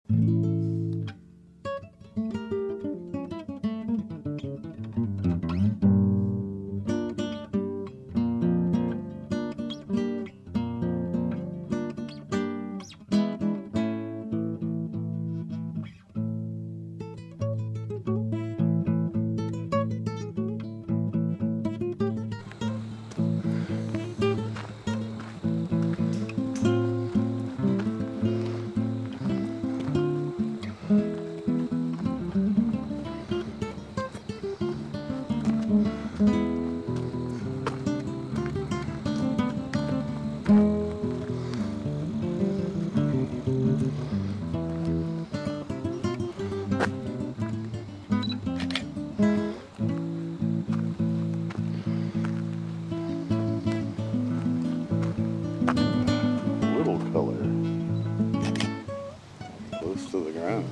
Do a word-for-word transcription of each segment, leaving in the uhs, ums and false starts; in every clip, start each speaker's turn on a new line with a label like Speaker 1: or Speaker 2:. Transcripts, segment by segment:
Speaker 1: Little color, close to the ground.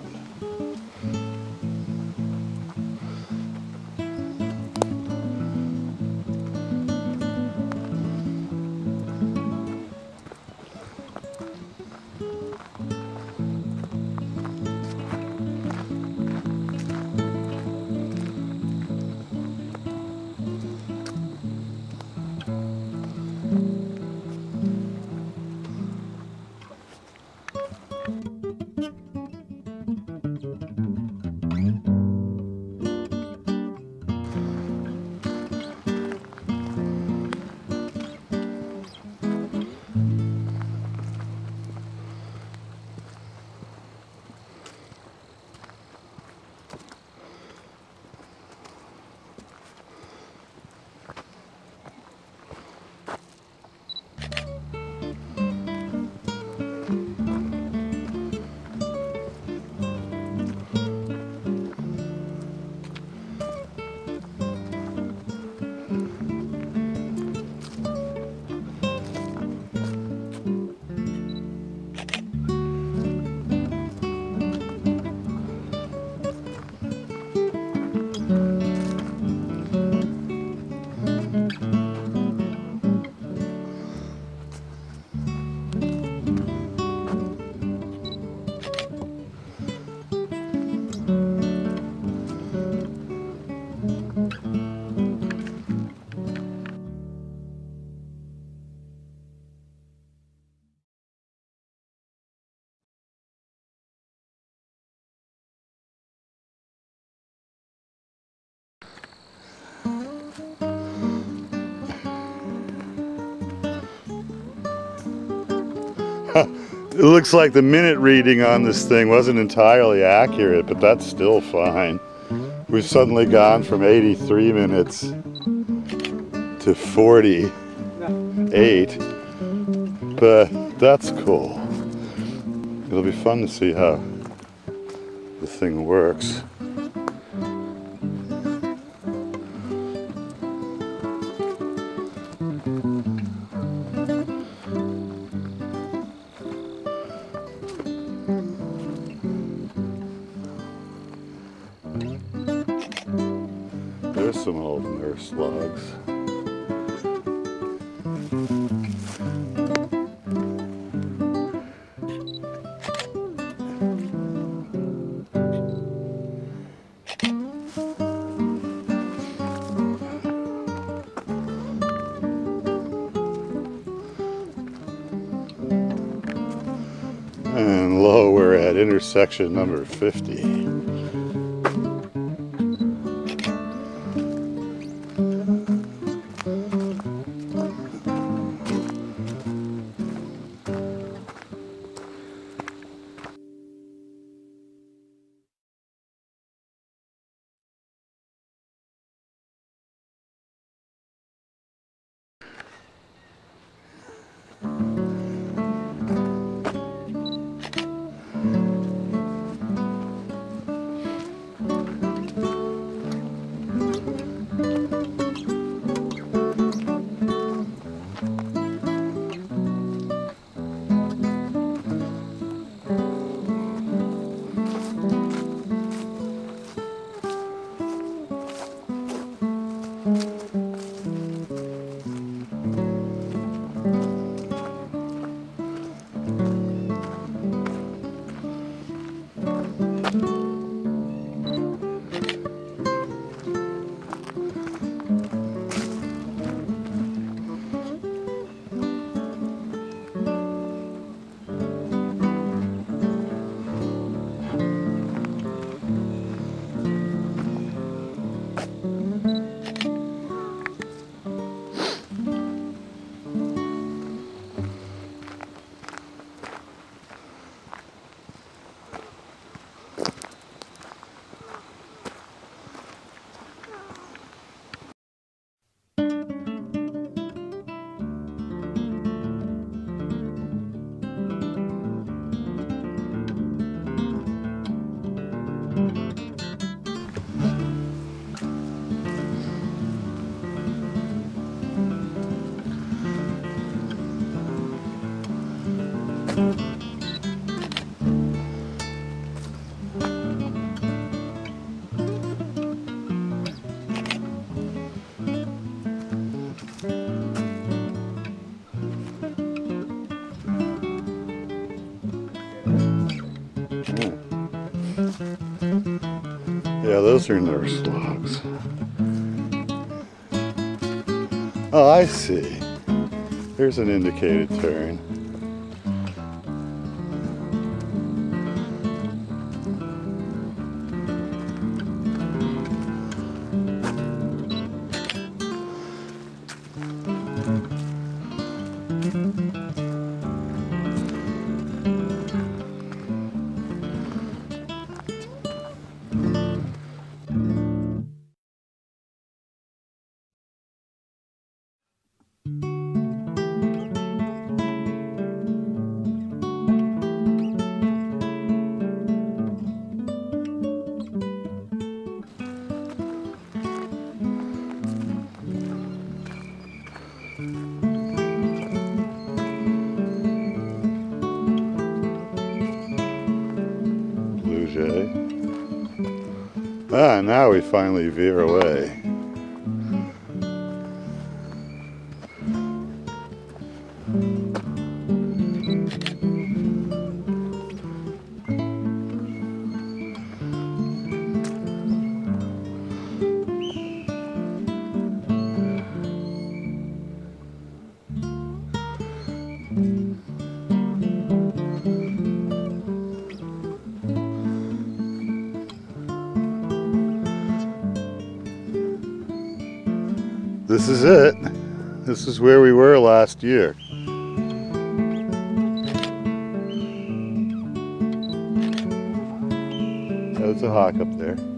Speaker 1: It looks like the minute reading on this thing wasn't entirely accurate, but that's still fine. We've suddenly gone from eighty-three minutes to forty-eight, but that's cool. It'll be fun to see how the thing works. There's some old nurse logs. And lo, we're at intersection number fifty. Yeah, those are nurse logs. Oh, I see. Here's an indicated turn. Ah, now we finally veer away. This is it. This is where we were last year. There's a hawk up there.